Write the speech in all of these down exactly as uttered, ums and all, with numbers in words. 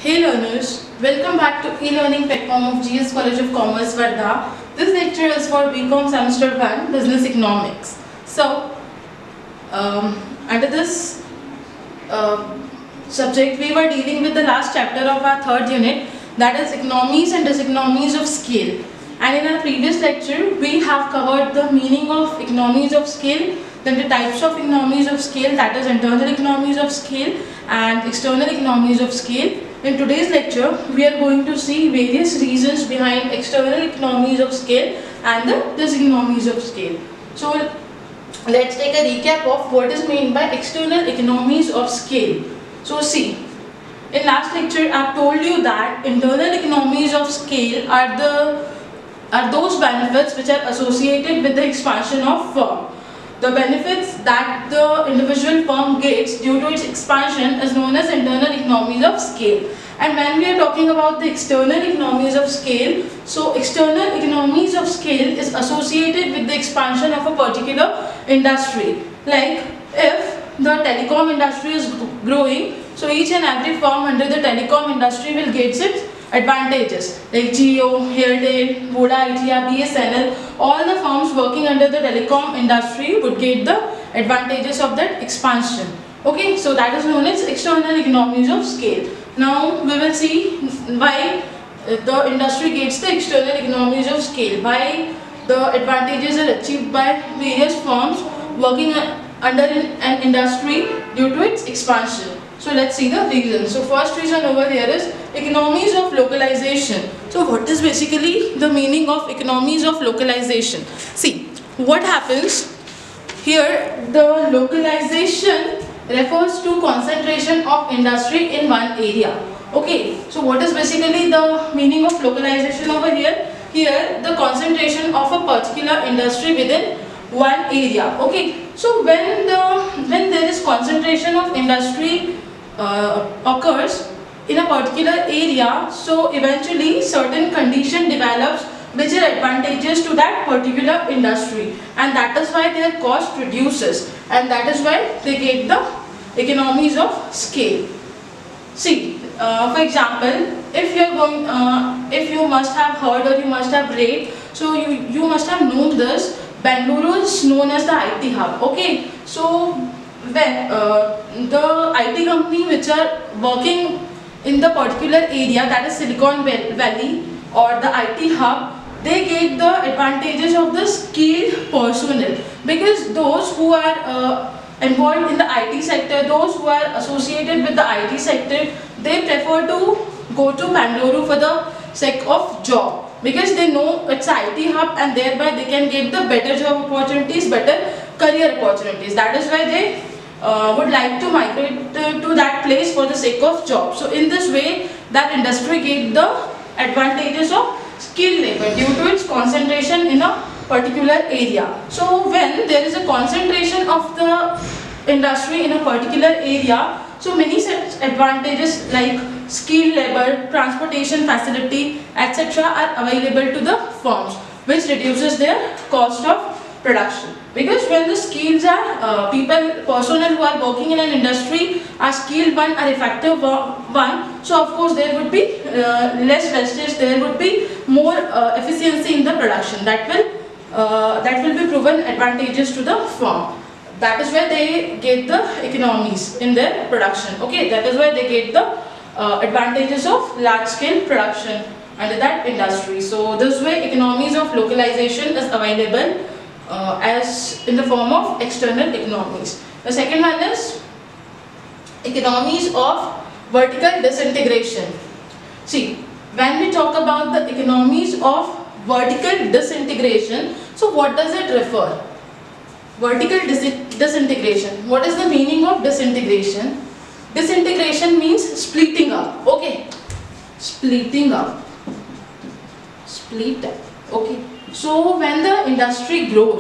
Hey learners, welcome back to e-learning platform of G S College of Commerce, Wardha. This lecture is for B Com Semester one Business Economics. So, um, under this uh, subject, we were dealing with the last chapter of our third unit, that is economies and diseconomies of scale. And in our previous lecture, we have covered the meaning of economies of scale, then the types of economies of scale, that is internal economies of scale and external economies of scale. In today's lecture, we are going to see various reasons behind external economies of scale and the diseconomies of scale. So, let's take a recap of what is meant by external economies of scale. So, see, in last lecture, I have told you that internal economies of scale are the are those benefits which are associated with the expansion of firm. The benefits that the individual firm gets due to its expansion is known as internal economies of scale. And when we are talking about the external economies of scale, so external economies of scale is associated with the expansion of a particular industry. Like if the telecom industry is growing, so each and every firm under the telecom industry will get its advantages, like Jio, Airtel, Voda, Idea, B S N L, all the firms working under the telecom industry would get the advantages of that expansion. Okay, so that is known as external economies of scale. Now we will see why the industry gets the external economies of scale, why the advantages are achieved by various firms working under an industry due to its expansion. So let's see the reasons. So first reason over here is economies of localization. So what is basically the meaning of economies of localization? See, what happens here, the localization refers to concentration of industry in one area. Okay, so what is basically the meaning of localization over here? Here, the concentration of a particular industry within one area. Okay, so when the when there is concentration of industry Uh, occurs in a particular area, so eventually certain condition develops which are advantageous to that particular industry, and that is why their cost reduces, and that is why they get the economies of scale. See, uh, for example, if you are going, uh, if you must have heard or you must have read, so you you must have known this. Bangalore is known as the I T hub. Okay, so when uh, the I T company which are working in the particular area, that is Silicon Valley or the I T hub, they get the advantages of the skilled personnel, because those who are uh, involved in the I T sector, those who are associated with the I T sector, they prefer to go to Bangalore for the sake of job, because they know it's an I T hub and thereby they can get the better job opportunities, better career opportunities. That is why they Uh, would like to migrate uh, to that place for the sake of job. So in this way, that industry get the advantages of skilled labor due to its concentration in a particular area. So when there is a concentration of the industry in a particular area, so many such advantages like skilled labor, transportation facility, et cetera are available to the firms, which reduces their cost of production. Because when the skills are uh, people, personnel who are working in an industry are skilled one, are effective one, so of course there would be uh, less wastage, there would be more uh, efficiency in the production. That will uh, that will be proven advantageous to the firm. That is where they get the economies in their production. Okay, that is why they get the uh, advantages of large scale production under that industry. So this way economies of localization is available Uh, as in the form of external economies. The second one is economies of vertical disintegration. See, when we talk about the economies of vertical disintegration, so what does it refer? Vertical dis disintegration. What is the meaning of disintegration? Disintegration means splitting up. Okay, splitting up. Split up. Okay. So when the industry grows,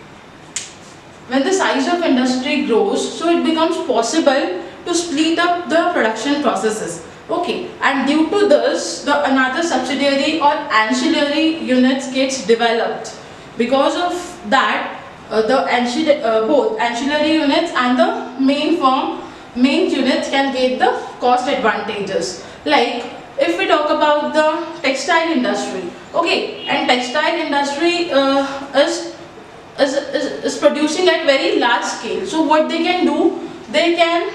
when the size of industry grows, so it becomes possible to split up the production processes. Okay, and due to this, the another subsidiary or ancillary units gets developed. Because of that, uh, the ancillary, uh, both ancillary units and the main firm, main units can get the cost advantages. Like if we talk about the textile industry, okay, and textile industry uh, is, is, is, is producing at very large scale. So what they can do, they can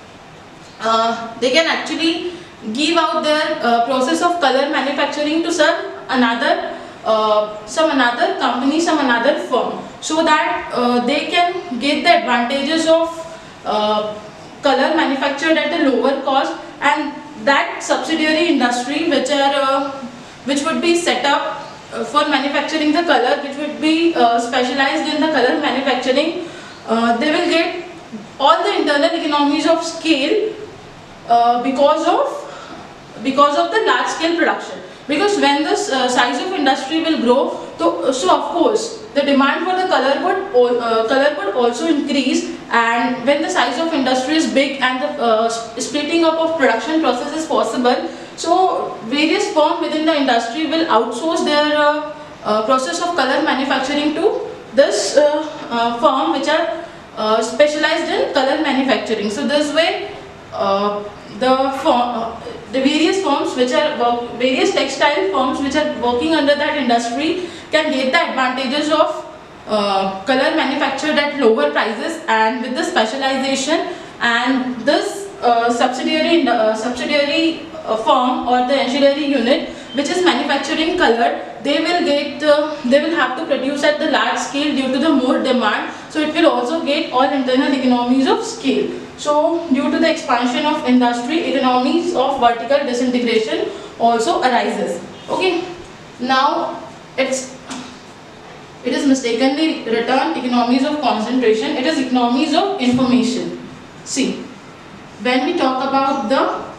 uh, they can actually give out their uh, process of color manufacturing to some another uh, some another company, some another firm, so that uh, they can get the advantages of uh, color manufactured at a lower cost, and that subsidiary industry which are uh, which would be set up uh, for manufacturing the color, which would be uh, specialized in the color manufacturing, uh, they will get all the internal economies of scale uh, because of because of the large scale production. Because when the uh, size of industry will grow, so, so of course the demand for the color would uh, color would also increase, and when the size of industry is big and the uh, splitting up of production process is possible, so various firms within the industry will outsource their uh, uh, process of color manufacturing to this uh, uh, firm which are uh, specialized in color manufacturing. So this way uh, the firm, uh, the various firms which are work, various textile firms which are working under that industry can get the advantages of uh, color manufactured at lower prices and with the specialization, and this uh, subsidiary uh, subsidiary uh, firm or the ancillary unit which is manufacturing color, they will get uh, they will have to produce at the large scale due to the more demand, so it will also get all internal economies of scale. So due to the expansion of industry, economies of vertical disintegration also arises. Okay, now it's it is mistakenly written economies of concentration. It is economies of information. See, when we talk about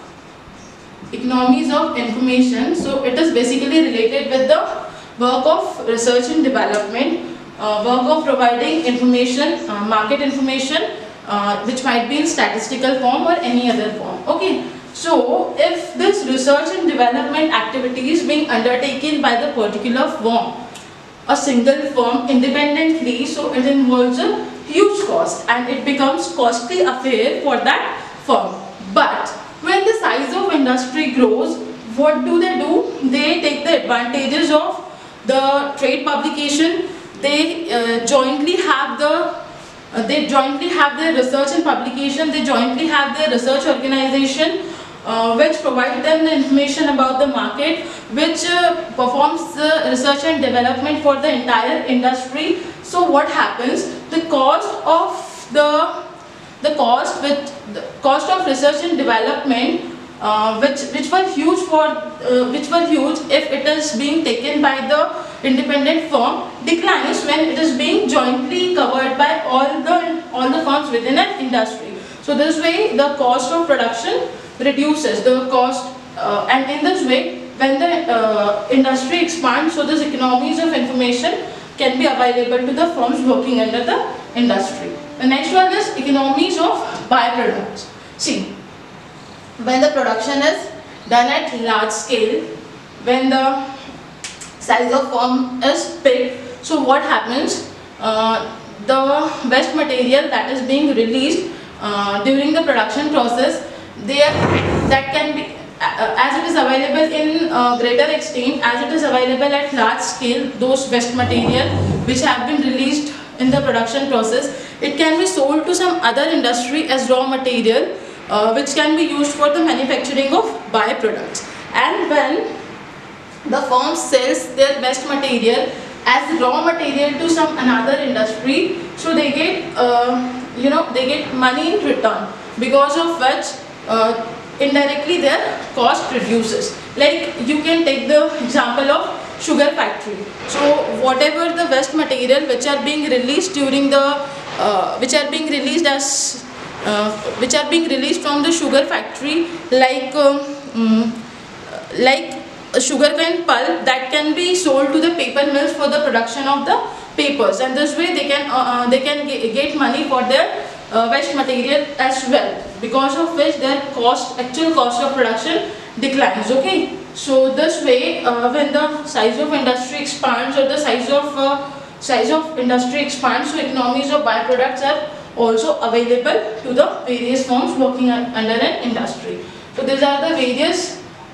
the economies of information, so it is basically related with the work of research and development, uh, work of providing information, uh, market information, Uh, which might be in statistical form or any other form. Okay, so if this research and development activity is being undertaken by the particular firm, a single firm independently, so it involves a huge cost and it becomes costly affair for that firm. But when the size of industry grows, what do they do? They take the advantages of the trade publication. They uh, jointly have the Uh, they jointly have their research and publication, they jointly have their research organization uh, which provide them the information about the market, which uh, performs the research and development for the entire industry. So what happens? The cost of the the cost with the cost of research and development uh, which which were huge for uh, which were huge if it is being taken by the independent firm, declines when it is being jointly covered by all the all the firms within an industry. So this way the cost of production reduces, the cost uh, and in this way when the uh, industry expands, so these economies of information can be available to the firms working under the industry. The next one is economies of byproducts. See, when the production is done at large scale, when the size of firm is big, so what happens? Uh, the waste material that is being released uh, during the production process, they are, that can be uh, as it is available in uh, greater extent, as it is available at large scale, those waste material which have been released in the production process, it can be sold to some other industry as raw material uh, which can be used for the manufacturing of byproducts. And when the firm sells their waste material as raw material to some another industry, so they get uh, you know they get money in return, because of which uh, indirectly their cost reduces. Like you can take the example of sugar factory. So whatever the waste material which are being released during the uh, which are being released as uh, which are being released from the sugar factory, like um, um, like sugarcane pulp, that can be sold to the paper mills for the production of the papers, and this way they can uh, uh, they can get money for their uh, waste material as well, because of which their cost actual cost of production declines. Okay, so this way uh, when the size of industry expands or the size of uh, size of industry expands, so economies of byproducts are also available to the various firms working under an industry. So these are the various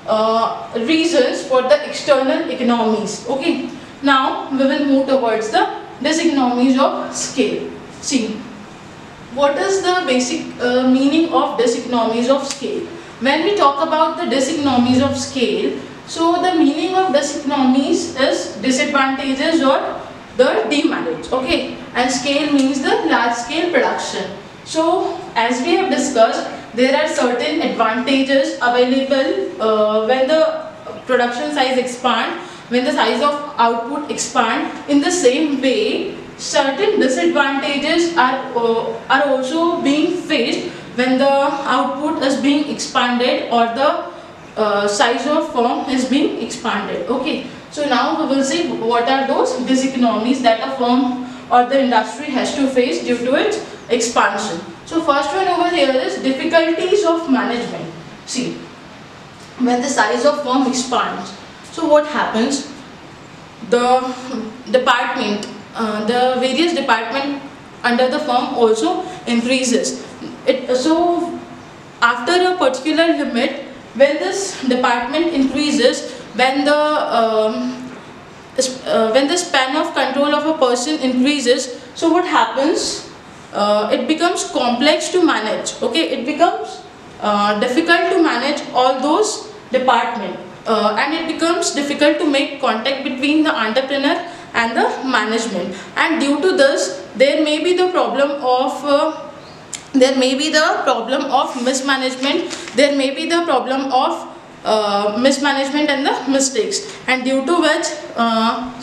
uh, reasons for the external economies. Okay, now we will move towards the diseconomies of scale. See, what is the basic uh, meaning of diseconomies of scale? When we talk about the diseconomies of scale, so the meaning of diseconomies is disadvantages or the demerits. Okay, and scale means the large scale production. So as we have discussed, there are certain advantages available uh, when the production size expand, when the size of output expand. In the same way, certain disadvantages are uh, are also being faced when the output is being expanded or the uh, size of firm is being expanded. Okay, so now we will see what are those diseconomies that a firm or the industry has to face due to its expansion. So first one over here is difficulties of management. See, when the size of firm expands, so what happens? The department, uh, the various department under the firm also increases. It, so after a particular limit, when this department increases, when the um, uh, when the span of control of a person increases, so what happens? Uh, it becomes complex to manage. Okay, it becomes uh, difficult to manage all those departments, uh, and it becomes difficult to make contact between the entrepreneur and the management. And due to this, there may be the problem of uh, there may be the problem of mismanagement. There may be the problem of uh, mismanagement and the mistakes, and due to which uh,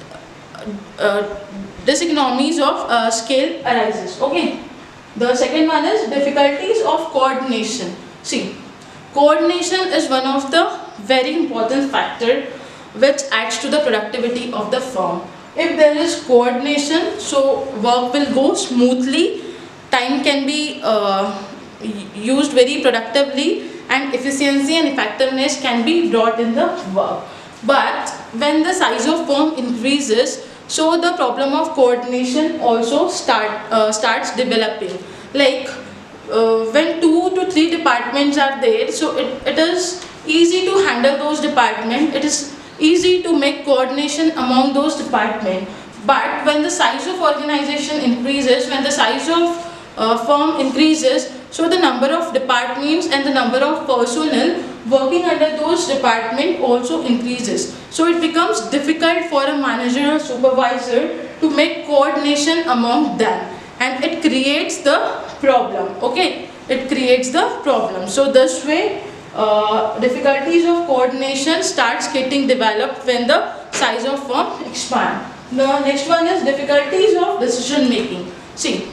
uh, diseconomies of uh, scale arises. Okay, the second one is difficulties of coordination. See, coordination is one of the very important factor which adds to the productivity of the firm. If there is coordination, so work will go smoothly, time can be uh, used very productively, and efficiency and effectiveness can be brought in the work. But when the size of firm increases, so the problem of coordination also start uh, starts developing. Like uh, when two to three departments are there, so it, it is easy to handle those departments. It is easy to make coordination among those departments. But when the size of organization increases, when the size of uh, firm increases, so the number of departments and the number of personnel working under those departments also increases. So it becomes difficult for a manager or supervisor to make coordination among them, and it creates the problem. Okay, it creates the problem. So this way uh, difficulties of coordination starts getting developed when the size of firm expand. The next one is difficulties of decision making. See,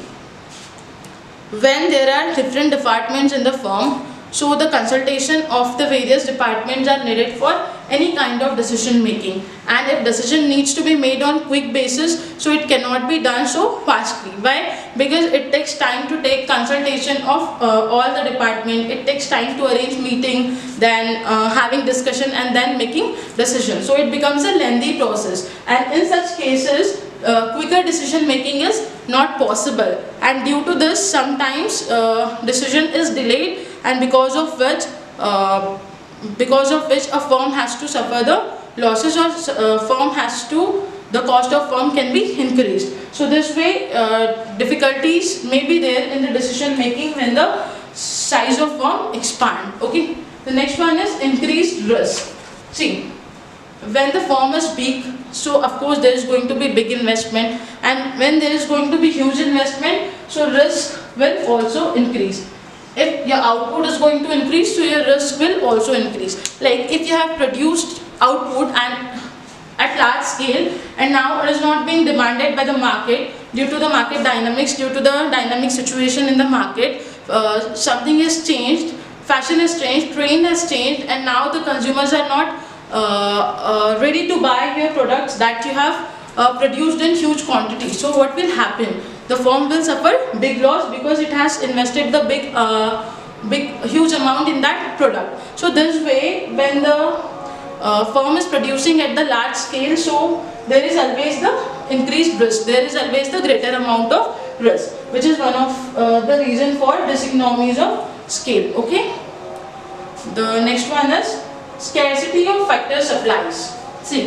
when there are different departments in the firm, so the consultation of the various departments are needed for any kind of decision making, and if decision needs to be made on quick basis, so it cannot be done so fastly. Why? Because it takes time to take consultation of uh, all the department. It takes time to arrange meeting, then uh, having discussion, and then making decision. So it becomes a lengthy process, and in such cases uh, quicker decision making is not possible, and due to this sometimes uh, decision is delayed, and because of which uh, because of which a firm has to suffer the losses, or uh, firm has to the cost of firm can be increased. So this way uh, difficulties may be there in the decision making when the size of firm expand. Okay, the next one is increased risk. See, when the firm is big, so of course there is going to be big investment, and when there is going to be huge investment, so risk will also increase. If your output is going to increase, so your risk will also increase. Like if you have produced output and at large scale, and now it is not being demanded by the market due to the market dynamics, due to the dynamic situation in the market, uh, something has changed, fashion has changed, trend has changed, and now the consumers are not uh, uh, ready to buy your products that you have uh, produced in huge quantities. So what will happen? The firm will suffer big loss because it has invested the big, uh, big, huge amount in that product. So this way, when the uh, firm is producing at the large scale, so there is always the increased risk. There is always the greater amount of risk, which is one of uh, the reason for diseconomies of scale. Okay. The next one is scarcity of factor supplies. See,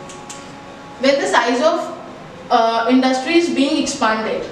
when the size of uh, industry is being expanded,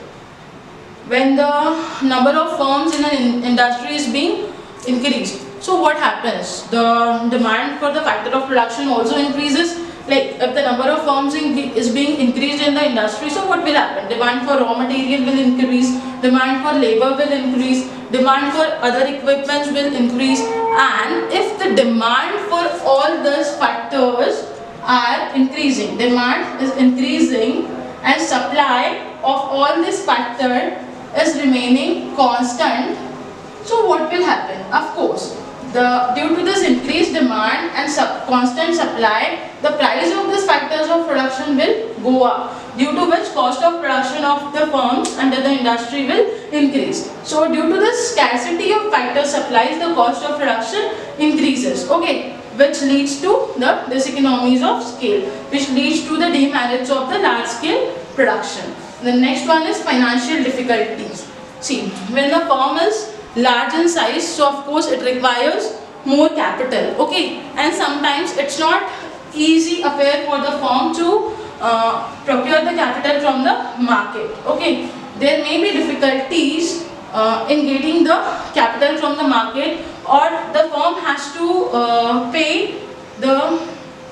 when the number of firms in an in industry is being increased, so what happens? The demand for the factor of production also increases. Like if the number of firms in, is being increased in the industry, so what will happen? Demand for raw material will increase, demand for labor will increase, demand for other equipments will increase, and if the demand for all those factors are increasing, demand is increasing and supply of all this factor is remaining constant, so what will happen? Of course, the due to this increased demand and sub, constant supply, the price of these factors of production will go up, due to which cost of production of the firms under the industry will increase. So due to the scarcity of factor supplies, the cost of production increases, okay, which leads to the diseconomies of scale, which leads to the demerits of the large scale production. The next one is financial difficulties. See, when the firm is large in size, so of course it requires more capital, okay, and sometimes it's not easy affair for the firm to uh, procure the capital from the market, okay. There may be difficulties uh, in getting the capital from the market, or the firm has to uh, pay the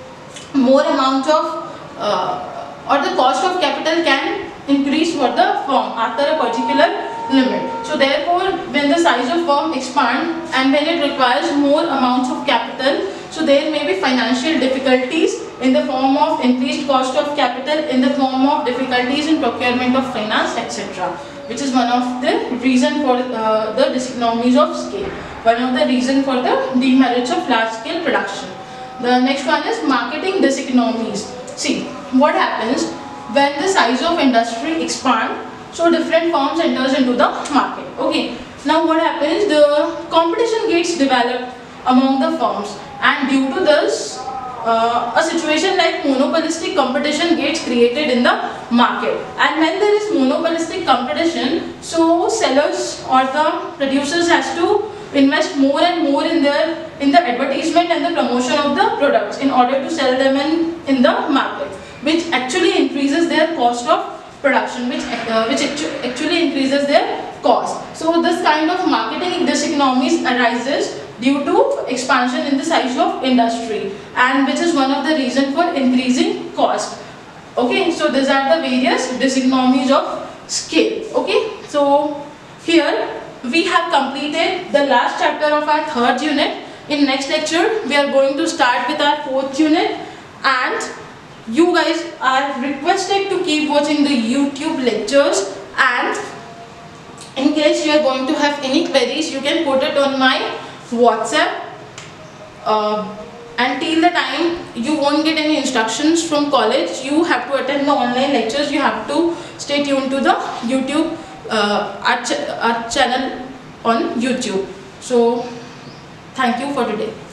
more amount of uh, or the cost of capital can increase for the firm after a particular limit. So therefore, when the size of firm expand and when it requires more amounts of capital, so there may be financial difficulties in the form of increased cost of capital, in the form of difficulties in procurement of finance, et cetera, which is one of the reason for uh, the diseconomies of scale, one of the reason for the demerits of large scale production. The next one is marketing diseconomies. See, what happens when the size of industry expand, so different firms enters into the market, okay. Now what happens, the competition gets developed among the firms, and due to this uh, a situation like monopolistic competition gets created in the market, and when there is monopolistic competition, so sellers or the producers has to invest more and more in their in the advertisement and the promotion of the products in order to sell them in, in the market, which actually increases their cost of production, which uh, which actu actually increases their cost. So this kind of marketing diseconomies arises due to expansion in the size of industry, and which is one of the reason for increasing cost, okay. So these are the various diseconomies of scale, okay. So here we have completed the last chapter of our third unit. In next lecture we are going to start with our fourth unit, and you guys are requested to keep watching the YouTube lectures, and in case you are going to have any queries, you can put it on my WhatsApp. Uh, until the time you won't get any instructions from college, you have to attend the online lectures, you have to stay tuned to the YouTube, uh, our, ch our channel on YouTube. So thank you for today.